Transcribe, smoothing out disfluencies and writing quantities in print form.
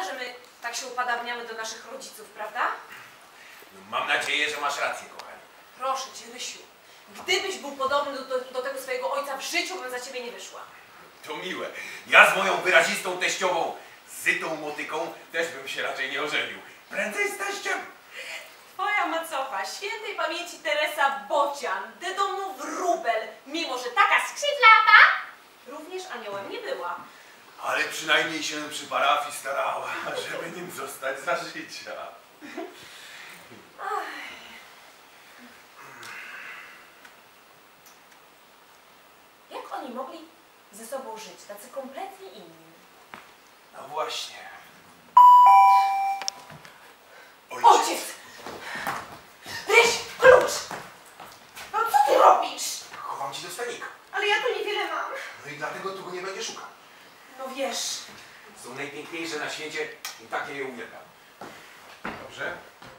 że my tak się upadabniamy do naszych rodziców, prawda? No, mam nadzieję, że masz rację, kochani. Proszę cię, Rysiu. Gdybyś był podobny do tego swojego ojca, w życiu bym za ciebie nie wyszła. To miłe. Ja z moją wyrazistą teściową Zytą Motyką też bym się raczej nie ożenił. Prędzej z teściem. Twoja macocha, świętej pamięci Teresa Bocian, de domu Wróbel, mimo że taka skrzydlata, również aniołem nie była. Ale przynajmniej się przy parafii starała, żeby nim zostać za życia. Jak oni mogli ze sobą żyć, tacy kompletnie inni? No właśnie. Ojciec! Ryś, klucz! No co ty robisz? Chowam ci do stanika. Ale ja tu niewiele mam. No i dlatego tu go nie będzie szukał. No wiesz. Są najpiękniejsze na świecie i takie je uwielbiam. Dobrze?